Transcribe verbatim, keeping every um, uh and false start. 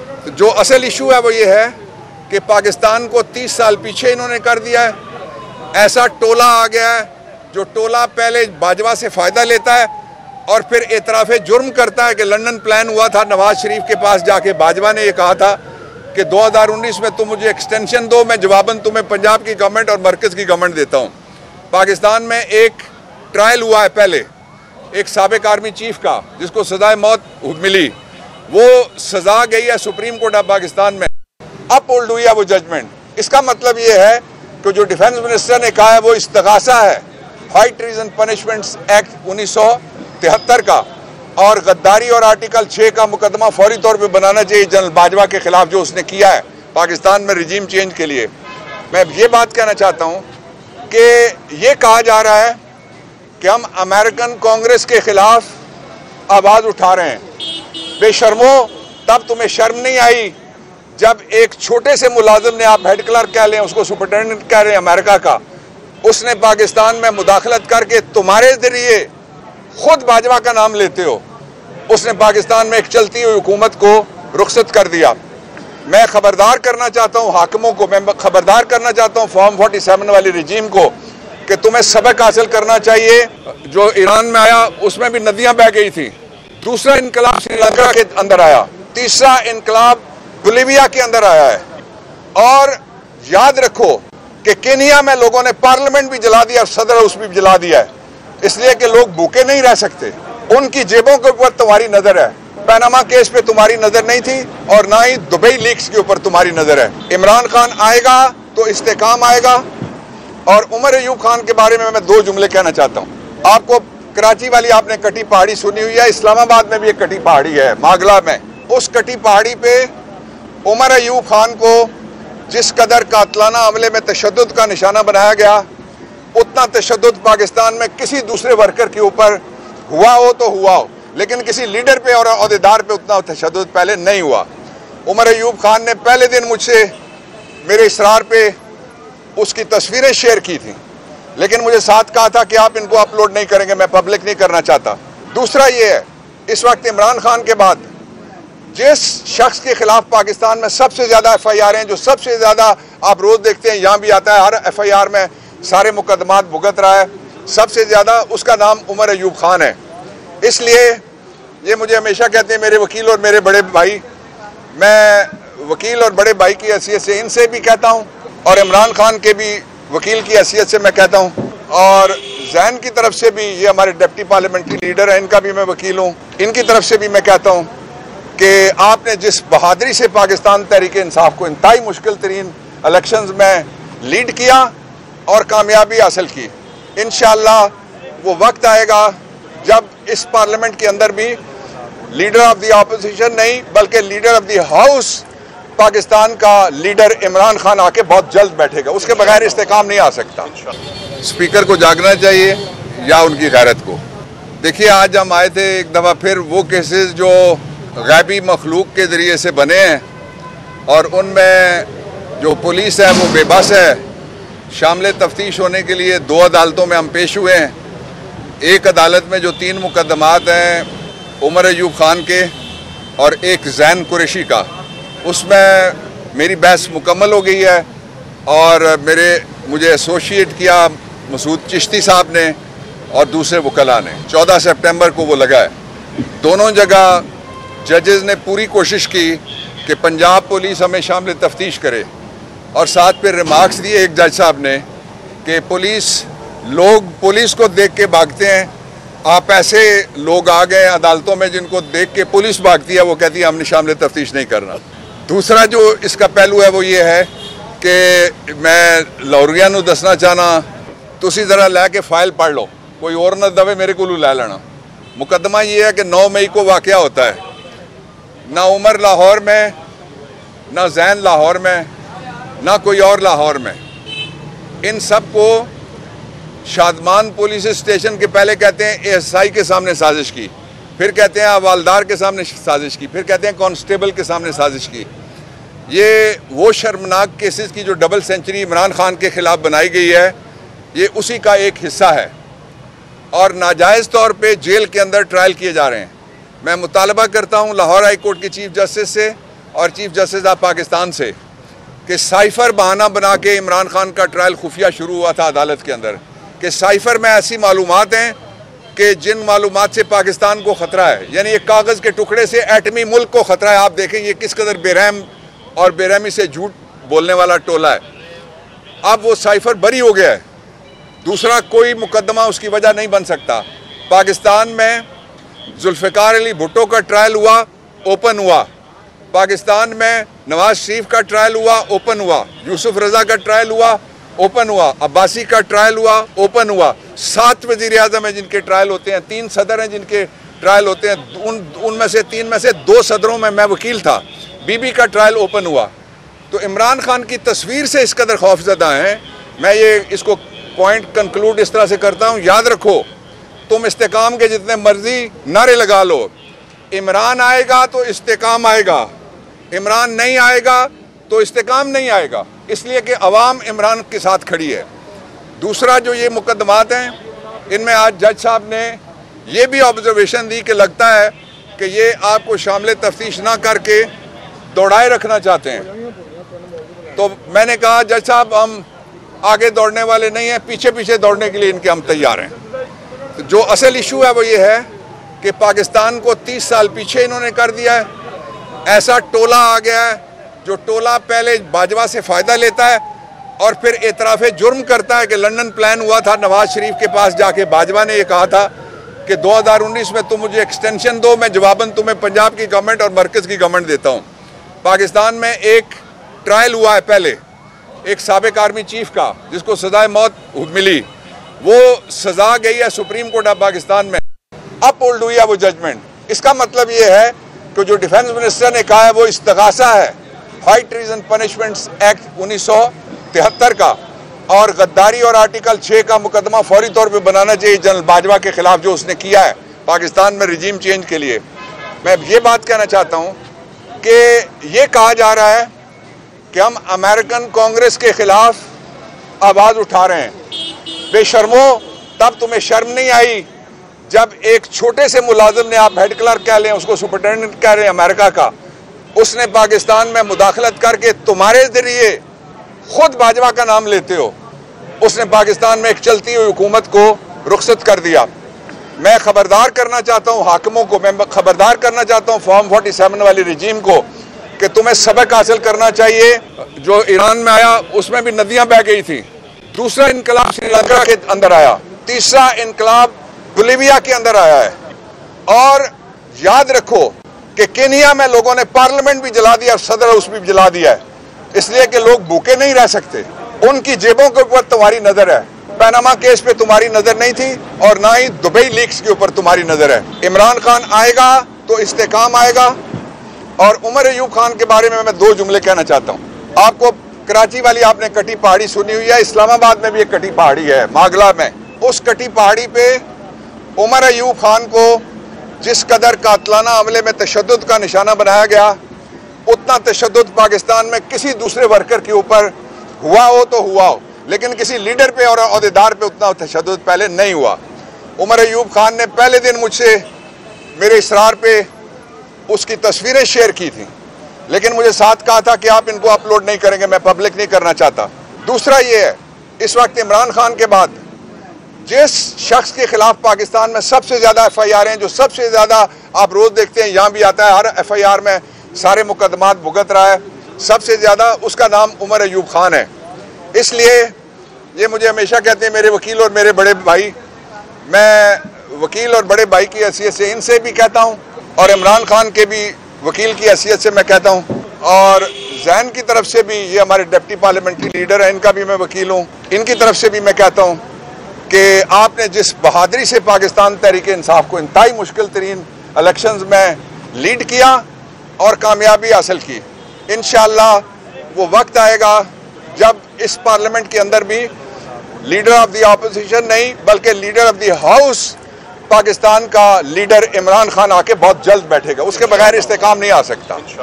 तो जो असल इशू है वो ये है कि पाकिस्तान को तीस साल पीछे इन्होंने कर दिया है। ऐसा टोला आ गया है जो टोला पहले बाजवा से फ़ायदा लेता है और फिर एतराफ़े जुर्म करता है कि लंदन प्लान हुआ था, नवाज शरीफ के पास जाके बाजवा ने ये कहा था कि दो हज़ार उन्नीस में तुम मुझे एक्सटेंशन दो, मैं जवाबन तुम्हें पंजाब की गवर्नमेंट और मरकज़ की गवर्नमेंट देता हूँ। पाकिस्तान में एक ट्रायल हुआ है पहले एक साबिक आर्मी चीफ का जिसको सज़ाए मौत मिली, वो सज़ा गई है सुप्रीम कोर्ट ऑफ पाकिस्तान में, अप होल्ड हुई है वो जजमेंट। इसका मतलब ये है कि जो डिफेंस मिनिस्टर ने कहा है वो इस्तगासा है हाई ट्रीजन पनिशमेंट्स एक्ट उन्नीस सौ तिहत्तर का और गद्दारी और आर्टिकल छः का मुकदमा फौरी तौर पे बनाना चाहिए जनरल बाजवा के खिलाफ जो उसने किया है पाकिस्तान में रिजीम चेंज के लिए। मैं ये बात कहना चाहता हूँ कि ये कहा जा रहा है कि हम अमेरिकन कांग्रेस के खिलाफ आवाज़ उठा रहे हैं। बेशर्मो, तब तुम्हें शर्म नहीं आई जब एक छोटे से मुलाजिम ने, आप हेड क्लर्क कह लें, उसको सुपरिटेंडेंट कह रहे हैं अमेरिका का, उसने पाकिस्तान में मुदाखलत करके तुम्हारे जरिए खुद बाजवा का नाम लेते हो, उसने पाकिस्तान में एक चलती हुई हुकूमत को रुखसत कर दिया। मैं खबरदार करना चाहता हूँ हाकिमों को, मैं खबरदार करना चाहता हूँ फॉर्म फोर्टी सेवन वाली रजीम को कि तुम्हें सबक हासिल करना चाहिए। जो ईरान में आया उसमें भी नदियाँ बह गई थी, दूसरा इनकलाब श्रीलंका के अंदर आया, तीसरा इनकलाब बोलिविया के अंदर आया है। और याद रखो कि केनिया में लोगों ने पार्लियामेंट भी जला दिया, सदर हाउस भी जला दिया है, इसलिए कि लोग भूखे नहीं रह सकते। उनकी जेबों के ऊपर तुम्हारी नजर है, पैनामा केस पे तुम्हारी नजर नहीं थी और ना ही दुबई लीक्स के ऊपर तुम्हारी नजर है। इमरान खान आएगा तो इस्तेकाम आएगा। और उमर अयूब खान के बारे में मैं दो जुमले कहना चाहता हूँ। आपको कराची वाली आपने कटी पहाड़ी सुनी हुई है, इस्लामाबाद में भी एक कटी पहाड़ी है मागला में। उस कटी पहाड़ी पे उमर अयूब खान को जिस कदर कातलाना हमले में तशद्दुद का निशाना बनाया गया, उतना तशद्दुद पाकिस्तान में किसी दूसरे वर्कर के ऊपर हुआ हो तो हुआ हो, लेकिन किसी लीडर पे और अहदेदार पे उतना तशद्दुद पहले नहीं हुआ। उमर अयूब खान ने पहले दिन मुझसे मेरे इसरार पे उसकी तस्वीरें शेयर की थी, लेकिन मुझे साथ कहा था कि आप इनको अपलोड नहीं करेंगे, मैं पब्लिक नहीं करना चाहता। दूसरा ये है, इस वक्त इमरान खान के बाद जिस शख्स के खिलाफ पाकिस्तान में सबसे ज़्यादा एफ आई आर हैं, जो सबसे ज़्यादा आप रोज़ देखते हैं यहाँ भी आता है, हर एफ आई आर में सारे मुकदमात भुगत रहा है, सबसे ज़्यादा उसका नाम उमर अयूब खान है। इसलिए ये मुझे हमेशा कहते हैं मेरे वकील और मेरे बड़े भाई, मैं वकील और बड़े भाई की हैसियत से इनसे भी कहता हूँ और इमरान खान के भी वकील की हैसियत से मैं कहता हूँ, और जैन की तरफ से भी, ये हमारे डिप्टी पार्लियामेंट्री लीडर हैं, इनका भी मैं वकील हूँ, इनकी तरफ से भी मैं कहता हूँ कि आपने जिस बहादुरी से पाकिस्तान तहरीक इंसाफ को इंतहाई मुश्किल तरीन इलेक्शंस में लीड किया और कामयाबी हासिल की, इंशाअल्लाह वो वक्त आएगा जब इस पार्लियामेंट के अंदर भी लीडर ऑफ द ऑपोजिशन नहीं बल्कि leader of the house Pakistan का लीडर इमरान खान आके बहुत जल्द बैठेगा, उसके बगैर इस्तेकाम नहीं आ सकता। स्पीकर को जागना चाहिए या उनकी गैरत को। देखिए, आज हम आए थे एक दफ़ा फिर वो केसेस जो गैबी मखलूक के ज़रिए से बने हैं और उनमें जो पुलिस है वो बेबस है। शामिल तफ्तीश होने के लिए दो अदालतों में हम पेश हुए हैं। एक अदालत में जो तीन मुकदमात हैं उमर अयूब खान के और एक जैन कुरैशी का, उसमें मेरी बहस मुकम्मल हो गई है और मेरे मुझे एसोशिएट किया मसूद चिश्ती साहब ने और दूसरे वकला ने। चौदह सितंबर को वो लगा है। दोनों जगह जजेस ने पूरी कोशिश की कि पंजाब पुलिस हमें शामिल तफ्तीश करे और साथ पे रिमार्क्स दिए एक जज साहब ने कि पुलिस लोग पुलिस को देख के भागते हैं, आप ऐसे लोग आ गए अदालतों में जिनको देख के पुलिस भागती है, वो कहती है हमने शामिल तफ्तीश नहीं करना। दूसरा जो इसका पहलू है वो ये है कि मैं लाहौरिया नूं दसना चाहना, तुसी ज़रा लैके फाइल पढ़ लो, कोई और ना दवे मेरे को लै लेना। मुकदमा ये है कि नौ मई को वाक़या होता है, ना उमर लाहौर में, ना जैन लाहौर में, ना कोई और लाहौर में। इन सब को शादमान पुलिस स्टेशन के पहले कहते हैं ए एस आई के सामने साजिश की, फिर कहते हैं हवालदार के सामने साजिश की, फिर कहते हैं कांस्टेबल के सामने साजिश की। ये वो शर्मनाक केसेस की जो डबल सेंचुरी इमरान खान के ख़िलाफ़ बनाई गई है, ये उसी का एक हिस्सा है और नाजायज़ तौर पे जेल के अंदर ट्रायल किए जा रहे हैं। मैं मुतालबा करता हूँ लाहौर हाई कोर्ट के चीफ जस्टिस से और चीफ जस्टिस ऑफ पाकिस्तान से कि साइफर बहाना बना के इमरान खान का ट्रायल खुफिया शुरू हुआ था अदालत के अंदर, कि साइफर में ऐसी मालूमात हैं कि जिन मालूमात से पाकिस्तान को ख़तरा है, यानी एक कागज़ के टुकड़े से एटमी मुल्क को ख़तरा है। आप देखें ये किस कदर बेरहम और बेरहमी से झूठ बोलने वाला टोला है। अब वो साइफर बरी हो गया है, दूसरा कोई मुकदमा उसकी वजह नहीं बन सकता। पाकिस्तान में जुल्फ़िकार अली भुट्टो का ट्रायल हुआ, ओपन हुआ। पाकिस्तान में नवाज शरीफ का ट्रायल हुआ, ओपन हुआ। यूसुफ रज़ा का ट्रायल हुआ, ओपन हुआ। अब्बासी का ट्रायल हुआ, ओपन हुआ। सात वज़ीर आज़म हैं जिनके ट्रायल होते हैं, तीन सदर हैं जिनके ट्रायल होते हैं। उन उनमें से तीन में से दो सदरों में मैं वकील था। बीबी का ट्रायल ओपन हुआ। तो इमरान खान की तस्वीर से इस कदर खौफजदा हैं। मैं ये इसको पॉइंट कंक्लूड इस तरह से करता हूँ, याद रखो तुम इस्तेकाम के जितने मर्जी नारे लगा लो, इमरान आएगा तो इस्तेकाम आएगा, इमरान नहीं आएगा तो इस्तेकाम नहीं आएगा, इसलिए कि अवाम इमरान के साथ खड़ी है। दूसरा जो ये मुकदमात हैं, इनमें आज जज साहब ने ये भी ऑब्जर्वेशन दी कि लगता है कि ये आपको शामिल तफ्तीश ना करके दौड़ाए रखना चाहते हैं। तो मैंने कहा जज साहब हम आगे दौड़ने वाले नहीं हैं, पीछे पीछे दौड़ने के लिए इनके हम तैयार हैं। तो जो असल इशू है वो ये है कि पाकिस्तान को तीस साल पीछे इन्होंने कर दिया है। ऐसा टोला आ गया है जो टोला पहले बाजवा से फ़ायदा लेता है और फिर एतराफ़े जुर्म करता है कि लंदन प्लान हुआ था नवाज शरीफ के पास जाके, बाजवा ने ये कहा था कि दो हज़ार उन्नीस में तुम मुझे एक्सटेंशन दो, मैं जवाबन तुम्हें पंजाब की गवर्नमेंट और मरकज़ की गवर्नमेंट देता हूँ। पाकिस्तान में एक ट्रायल हुआ है पहले एक साबिक आर्मी चीफ का जिसको सजाए मौत मिली, वो सजा गई है सुप्रीम कोर्ट ऑफ पाकिस्तान में, अप होल्ड हुई है वो जजमेंट। इसका मतलब ये है कि जो डिफेंस मिनिस्टर ने कहा है वो इस्तगासा है हाई ट्रीजन पनिशमेंट्स एक्ट उन्नीस सौ तिहत्तर का, और गद्दारी और आर्टिकल छः का मुकदमा फौरी तौर पे बनाना चाहिए जनरल बाजवा के खिलाफ जो उसने किया है पाकिस्तान में रिजीम चेंज के लिए। मैं ये बात कहना चाहता हूँ कि ये कहा जा रहा है कि हम अमेरिकन कांग्रेस के खिलाफ आवाज़ उठा रहे हैं। बेशर्मो, तब तुम्हें शर्म नहीं आई जब एक छोटे से मुलाजिम ने, आप हेड क्लर्क कह लें उसको, सुपरिटेंडेंट कह रहे हैं अमेरिका का, उसने पाकिस्तान में मुदाखलत करके तुम्हारे जरिए खुद बाजवा का नाम लेते हो, उसने पाकिस्तान में एक चलती हुई हुकूमत को रुखसत कर दिया। मैं खबरदार करना चाहता हूँ हाकिमों को, मैं खबरदार करना चाहता हूँ फॉर्म फोर्टी सेवन वाली रिजीम को कि तुम्हें सबक हासिल करना चाहिए। जो ईरान में आया उसमें भी नदियाँ बह गई थी, दूसरा इनकलाब श्रीलंका के अंदर आया, तीसरा इनकलाब बोलिविया के अंदर आया है। और याद रखो कि केनिया में लोगों ने पार्लियामेंट भी जला दिया, सदर हाउस भी जला दिया है, इसलिए कि लोग भूखे नहीं रह सकते। उनकी जेबों के ऊपर तुम्हारी नजर है, पैनामा केस पे तुम्हारी नजर नहीं थी और ना ही दुबई लीक्स के ऊपर तुम्हारी नजर है। इमरान खान आएगा तो इस्तेकाम आएगा। और उमर अयूब खान के बारे में मैं दो जुमले कहना चाहता हूँ। आपको कराची वाली आपने कटी पहाड़ी सुनी हुई है, इस्लामाबाद में भी एक कटी पहाड़ी है मागला में। उस कटी पहाड़ी पे उमर अयूब खान को जिस कदर कातलाना हमले में तशद्दुद का निशाना बनाया गया, उतना तशद्दुद पाकिस्तान में किसी दूसरे वर्कर के ऊपर हुआ हो तो हुआ हो, लेकिन किसी लीडर पे और अहदेदार पे उतना तशद्दुद पहले नहीं हुआ। उमर अयूब खान ने पहले दिन मुझसे मेरे इसरार पे उसकी तस्वीरें शेयर की थी, लेकिन मुझे साथ कहा था कि आप इनको अपलोड नहीं करेंगे, मैं पब्लिक नहीं करना चाहता। दूसरा ये है, इस वक्त इमरान खान के बाद जिस शख्स के खिलाफ पाकिस्तान में सबसे ज़्यादा एफ आई आर हैं, जो सबसे ज़्यादा आप रोज़ देखते हैं यहाँ भी आता है, हर एफ आई आर में सारे मुकदमात भुगत रहा है, सबसे ज़्यादा उसका नाम उमर अयूब खान है। इसलिए ये मुझे हमेशा कहते हैं मेरे वकील और मेरे बड़े भाई, मैं वकील और बड़े भाई की हैसियत से इनसे भी कहता हूँ और इमरान खान के भी वकील की हैसियत से मैं कहता हूँ, और जैन की तरफ से भी, ये हमारे डिप्टी पार्लियामेंट्री लीडर हैं, इनका भी मैं वकील हूँ, इनकी तरफ से भी मैं कहता हूँ कि आपने जिस बहादुरी से पाकिस्तान तहरीक इंसाफ को इंतहाई मुश्किल तरीन इलेक्शंस में लीड किया और कामयाबी हासिल की, इंशाअल्लाह वो वक्त आएगा जब इस पार्लियामेंट के अंदर भी लीडर ऑफ द ऑपोजिशन नहीं बल्कि leader of the house Pakistan का लीडर इमरान खान आके बहुत जल्द बैठेगा, उसके बगैर इस्तेकाम नहीं आ सकता।